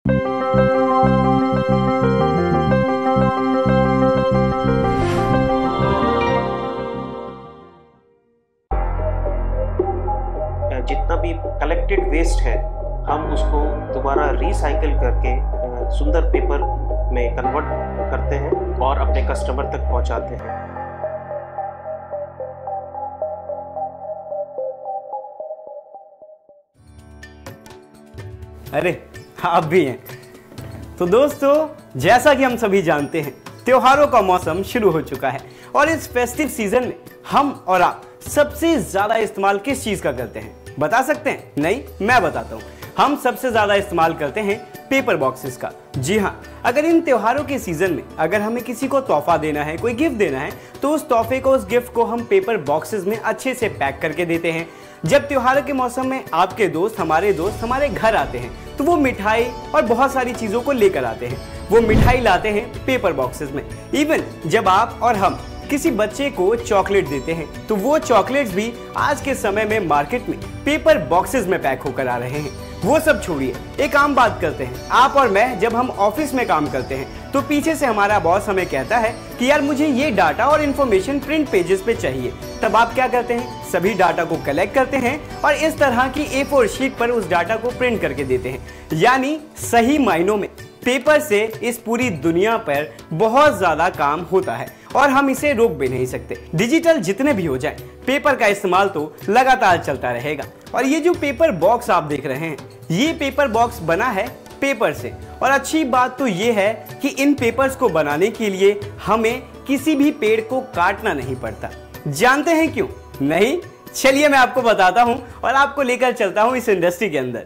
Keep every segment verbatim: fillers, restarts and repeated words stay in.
जितना भी collected waste है हम उसको दोबारा रिसाइकिल करके सुंदर पेपर में कन्वर्ट करते हैं और अपने कस्टमर तक पहुंचाते हैं। अरे आप भी हैं। तो दोस्तों, जैसा कि हम सभी जानते हैं, त्योहारों का मौसम शुरू हो चुका है और इस फेस्टिव सीजन में हम और आप सबसे ज्यादा इस्तेमाल किस चीज का करते हैं बता सकते हैं? नहीं, मैं बताता हूँ। हम सबसे ज्यादा इस्तेमाल करते हैं पेपर बॉक्सेस का। जी हाँ, अगर इन त्योहारों के सीजन में अगर हमें किसी को तोहफा देना है, कोई गिफ्ट देना है, तो उस तोहफे को, उस गिफ्ट को हम पेपर बॉक्सेस में अच्छे से पैक करके देते हैं। जब त्योहारों के मौसम में आपके दोस्त, हमारे दोस्त हमारे घर आते हैं तो वो मिठाई और बहुत सारी चीजों को लेकर आते हैं। वो मिठाई लाते हैं पेपर बॉक्सेस में। इवन जब आप और हम किसी बच्चे को चॉकलेट देते हैं तो वो चॉकलेट्स भी आज के समय में मार्केट में पेपर बॉक्सेस में पैक होकर आ रहे हैं। वो सब छोड़िए, एक आम बात करते हैं। आप और मैं जब हम ऑफिस में काम करते हैं तो पीछे से हमारा बॉस हमें कहता है कि यार मुझे ये डाटा और इन्फॉर्मेशन प्रिंट पेजेस पे चाहिए। तब आप क्या करते हैं? सभी डाटा को कलेक्ट करते हैं और इस तरह की ए फोर शीट पर उस डाटा को प्रिंट करके देते हैं। यानी सही मायनों में पेपर से इस पूरी दुनिया पर बहुत ज्यादा काम होता है और हम इसे रोक भी नहीं सकते। डिजिटल जितने भी हो जाए, पेपर का इस्तेमाल तो लगातार चलता रहेगा। और ये जो पेपर बॉक्स आप देख रहे हैं, ये पेपर बॉक्स बना है पेपर से। और अच्छी बात तो ये है कि इन पेपर्स को बनाने के लिए हमें किसी भी पेड़ को काटना नहीं पड़ता। जानते हैं क्यों? नहीं, चलिए मैं आपको बताता हूं और आपको लेकर चलता हूं इस इंडस्ट्री के अंदर।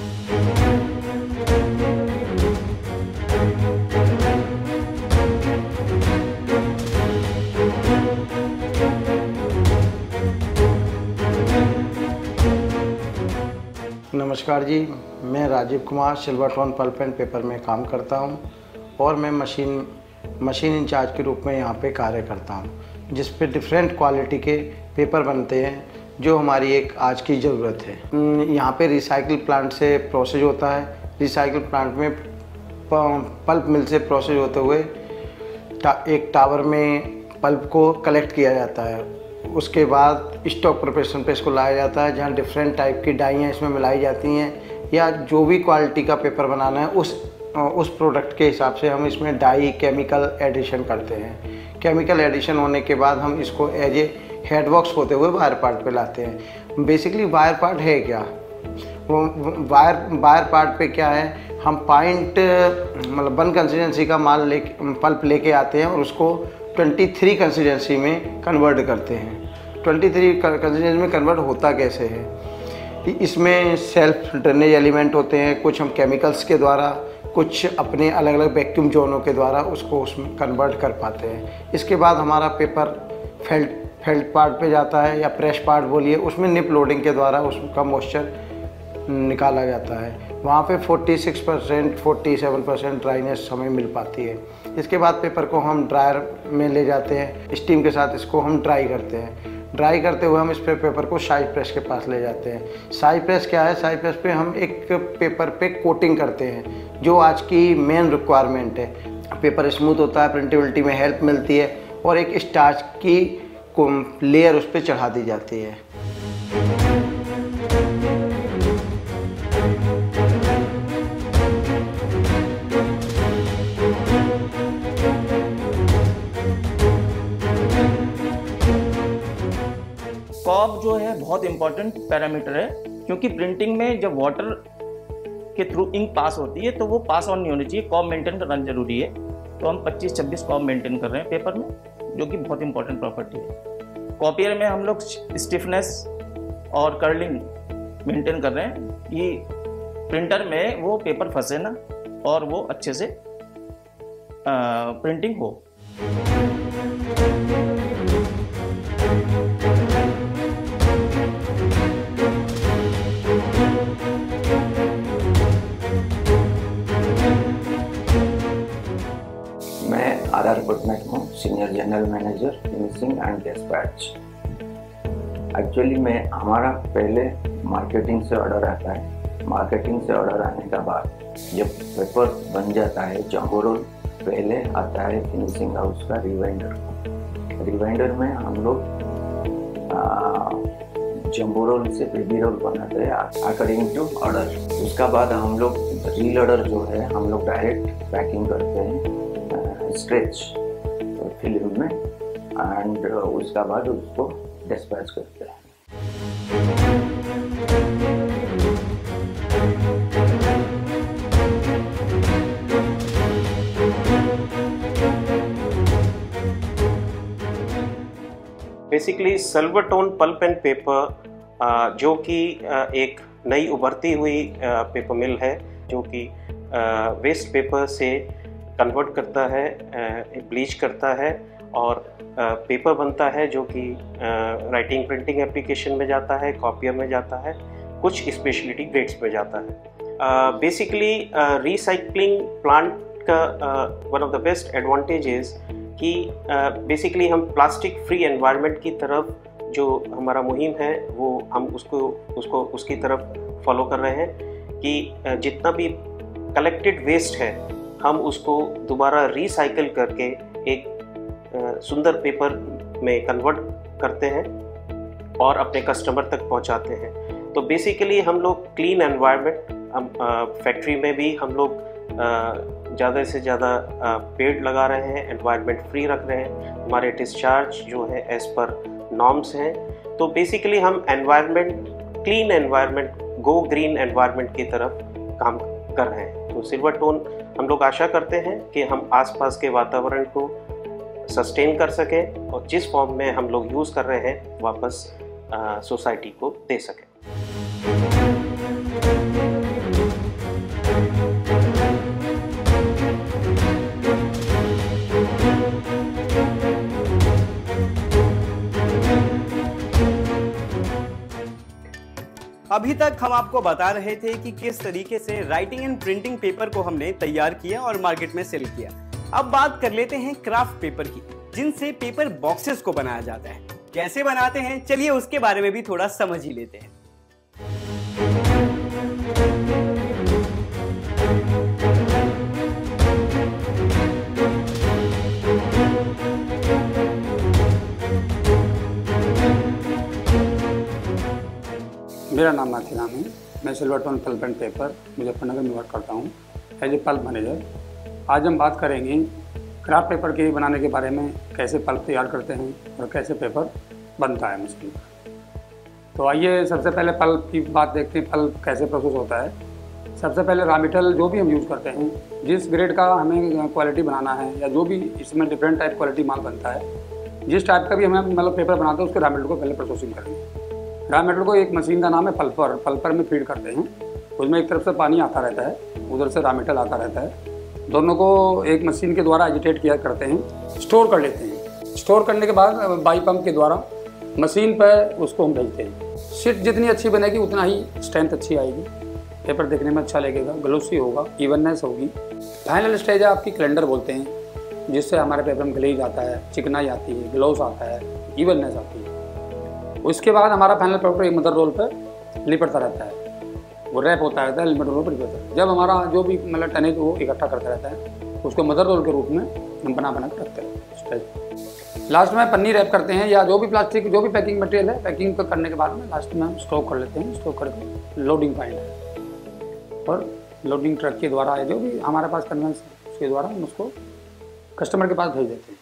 नमस्कार जी, मैं Rajeev Kumar Silvertone Pulp and Paper में काम करता हूं और मैं मशीन मशीन इंचार्ज के रूप में यहां पे कार्य करता हूं, जिस पे डिफरेंट क्वालिटी के पेपर बनते हैं जो हमारी एक आज की ज़रूरत है। यहां पे रिसाइकिल प्लांट से प्रोसेस होता है। रिसाइकिल प्लांट में पल्प मिल से प्रोसेस होते हुए टा, एक टावर में पल्प को कलेक्ट किया जाता है। उसके बाद स्टॉक प्रिपरेशन पे इसको लाया जाता है, जहाँ डिफरेंट टाइप की डाइयाँ इसमें मिलाई जाती हैं या जो भी क्वालिटी का पेपर बनाना है उस उस प्रोडक्ट के हिसाब से हम इसमें डाई केमिकल एडिशन करते हैं। केमिकल एडिशन होने के बाद हम इसको एज ए हेड बॉक्स होते हुए वायर पार्ट पे लाते हैं। बेसिकली वायर पार्ट है क्या? वो वायर वायर पार्ट पे क्या है, हम पॉइंट मतलब वन कंसिस्टेंसी का माल ले पल्प लेके आते हैं और उसको तेईस कंसिस्टेंसी में कन्वर्ट करते हैं। तेईस कंसिस्टेंसी में कन्वर्ट होता कैसे है? इसमें सेल्फ ड्रेनेज एलिमेंट होते हैं, कुछ हम केमिकल्स के द्वारा, कुछ अपने अलग अलग वैक्यूम जोनों के द्वारा उसको उसमें कन्वर्ट कर पाते हैं। इसके बाद हमारा पेपर फेल्ट फेल्ट पार्ट पे जाता है या प्रेस पार्ट बोलिए, उसमें निप लोडिंग के द्वारा उसका मॉइस्चर निकाला जाता है। वहाँ पे छियालीस परसेंट सैंतालीस परसेंट ड्राइनेस हमें मिल पाती है। इसके बाद पेपर को हम ड्रायर में ले जाते हैं, स्टीम के साथ इसको हम ड्राई करते हैं। ड्राई करते हुए हम इस पे पेपर को साइज प्रेस के पास ले जाते हैं। साइज प्रेस क्या है? साइज प्रेस पे हम एक पेपर पे कोटिंग करते हैं, जो आज की मेन रिक्वायरमेंट है। पेपर स्मूथ होता है, प्रिंटेबिलिटी में हेल्प मिलती है और एक स्टार्च की लेयर उस पर चढ़ा दी जाती है। कॉब जो है बहुत इंपॉर्टेंट पैरामीटर है, क्योंकि प्रिंटिंग में जब वाटर के थ्रू इंक पास होती है तो वो पास ऑन नहीं होनी चाहिए। कॉब मेंटेन करना जरूरी है। तो हम पच्चीस छब्बीस कॉब मेंटेन कर रहे हैं पेपर में, जो कि बहुत इंपॉर्टेंट प्रॉपर्टी है। कॉपियर में हम लोग स्टिफनेस और कर्लिंग मेंटेन कर रहे हैं कि प्रिंटर में वो पेपर फंसे ना और वो अच्छे से प्रिंटिंग हो। मैं आर आर पटनायक हूँ, senior general manager finishing and dispatch. Actually में हमारा पहले मार्केटिंग से ऑर्डर आता है। मार्केटिंग से ऑर्डर आने के बाद जब पेपर बन जाता है, जंबो रोल पहले आता है फिनिशिंग हाउस का रिवाइंडर। रिवाइंडर में हम लोग जंबो रोल से बेबी रोल बनाते हैं अकॉर्डिंग टू ऑर्डर। उसका बाद हम लोग रील ऑर्डर जो है हम लोग डायरेक्ट पैकिंग करते हैं स्ट्रेच फिल्म में, एंड उसका बाद उसको डिस्पैच करते हैं। Basically Silvertone Pulp and Paper जो कि एक नई उभरती हुई पेपर मिल है जो कि वेस्ट पेपर से कन्वर्ट करता है, ब्लीच करता है और पेपर बनता है जो कि राइटिंग प्रिंटिंग एप्लीकेशन में जाता है, कॉपियर में जाता है, कुछ स्पेशलिटी ग्रेड्स में जाता है। बेसिकली रिसाइकलिंग प्लांट का one of the best advantages कि बेसिकली uh, हम प्लास्टिक फ्री एनवायरनमेंट की तरफ जो हमारा मुहिम है वो हम उसको उसको उसकी तरफ फॉलो कर रहे हैं कि uh, जितना भी कलेक्टेड वेस्ट है हम उसको दोबारा रिसाइकल करके एक uh, सुंदर पेपर में कन्वर्ट करते हैं और अपने कस्टमर तक पहुंचाते हैं। तो बेसिकली हम लोग क्लीन एनवायरनमेंट, हम फैक्ट्री uh, में भी हम लोग ज़्यादा से ज़्यादा पेड़ लगा रहे हैं, एनवायरनमेंट फ्री रख रहे हैं, हमारे डिस्चार्ज जो है एज़ पर नॉर्म्स हैं। तो बेसिकली हम environment, clean environment, go green environment की तरफ काम कर रहे हैं। तो सिल्वरटोन हम लोग आशा करते हैं कि हम आसपास के वातावरण को सस्टेन कर सकें और जिस फॉर्म में हम लोग यूज़ कर रहे हैं वापस सोसाइटी को दे सकें। अभी तक हम आपको बता रहे थे कि किस तरीके से राइटिंग एंड प्रिंटिंग पेपर को हमने तैयार किया और मार्केट में सेल किया। अब बात कर लेते हैं क्राफ्ट पेपर की, जिनसे पेपर बॉक्सेस को बनाया जाता है। कैसे बनाते हैं, चलिए उसके बारे में भी थोड़ा समझ ही लेते हैं। मेरा नाम माथीराम है। मैं Silvertone Pulp and Paper Muzaffarnagar में वर्क करता हूँ एज ए पल्प मैनेजर। आज हम बात करेंगे क्राफ्ट पेपर के बनाने के बारे में, कैसे पल्प तैयार करते हैं और कैसे पेपर बनता है मशीन पर। तो आइए सबसे पहले पल्प की बात देखते हैं, पल्प कैसे प्रोसेस होता है। सबसे पहले रॉ मटेरियल जो भी हम यूज़ करते हैं, जिस ग्रेड का हमें क्वालिटी बनाना है या जो भी इसमें डिफरेंट टाइप क्वालिटी माल बनता है, जिस टाइप का भी हमें मतलब पेपर बनाते हैं उसके रॉ मटेरियल को पहले प्रोसेसिंग करेंगे। रॉ मटेरियल को एक मशीन का नाम है पल्पर, पल्पर में फीड करते हैं। उसमें एक तरफ से पानी आता रहता है, उधर से रॉ मटेरियल आता रहता है। दोनों को एक मशीन के द्वारा एजिटेट किया करते हैं, स्टोर कर लेते हैं। स्टोर करने के बाद बाई पंप के द्वारा मशीन पर उसको हम भेजते हैं। शीट जितनी अच्छी बनेगी उतना ही स्ट्रेंथ अच्छी आएगी, पेपर देखने में अच्छा लगेगा, ग्लोसी होगा, इवननेस होगी। फाइनल स्टेज है आपकी कैलेंडर बोलते हैं, जिससे हमारे पेपर में ग्लेज आता है, चिकनाई आती है, ग्लोस आता है, इवननेस आती है। उसके बाद हमारा फाइनल प्रोडक्ट एक मदर रोल पर लिपटता रहता है, वो रैप होता रहता है, मदर रोल पर लिपटता है। जब हमारा जो भी मतलब टनेज वो इकट्ठा करता रहता है, उसको मदर रोल के रूप में हम बना बना कर रखते हैं स्टेज। लास्ट में पन्नी रैप करते हैं या जो भी प्लास्टिक जो भी पैकिंग मटेरियल है, पैकिंग करने के बाद में लास्ट में हम स्टॉक कर लेते हैं। स्टॉक करके लोडिंग पॉइंट है और लोडिंग ट्रक के द्वारा है जो भी हमारे पास कन्वेंस है, उसके द्वारा हम उसको कस्टमर के पास भेज देते हैं।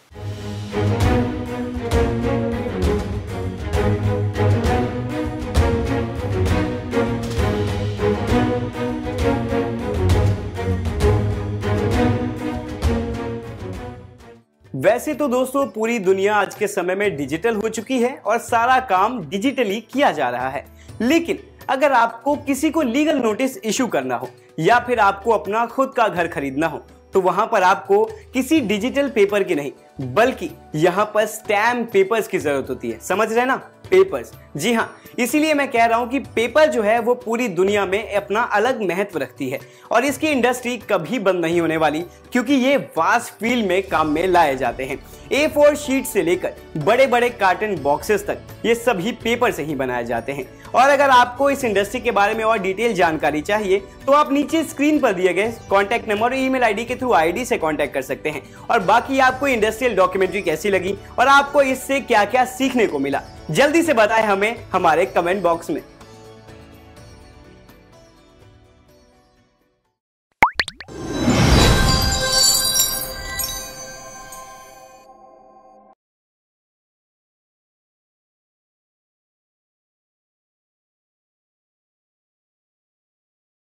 वैसे तो दोस्तों पूरी दुनिया आज के समय में डिजिटल हो चुकी है और सारा काम डिजिटली किया जा रहा है, लेकिन अगर आपको किसी को लीगल नोटिस इशू करना हो या फिर आपको अपना खुद का घर खरीदना हो, तो वहां पर आपको किसी डिजिटल पेपर की नहीं बल्कि यहाँ पर स्टैम्प पेपर्स की जरूरत होती है। समझ रहे हैं ना, पेपर्स। जी हाँ, इसीलिए मैं कह रहा हूँ कि पेपर जो है वो पूरी दुनिया में अपना अलग महत्व रखती है और इसकी इंडस्ट्री कभी बंद नहीं होने वाली, क्योंकि ये वास्ट फील्ड में काम में लाए जाते हैं। ए फोर शीट से लेकर बड़े बड़े कार्टन बॉक्सेस तक ये सभी पेपर से ही बनाए जाते हैं। और अगर आपको इस इंडस्ट्री के बारे में और डिटेल जानकारी चाहिए तो आप नीचे स्क्रीन पर दिए गए कॉन्टैक्ट नंबर और ईमेल आईडी के थ्रू आईडी से कॉन्टैक्ट कर सकते हैं। और बाकी आपको इंडस्ट्रियल डॉक्यूमेंट्री कैसी लगी और आपको इससे क्या क्या सीखने को मिला, जल्दी से बताएं हमें हमारे कमेंट बॉक्स में।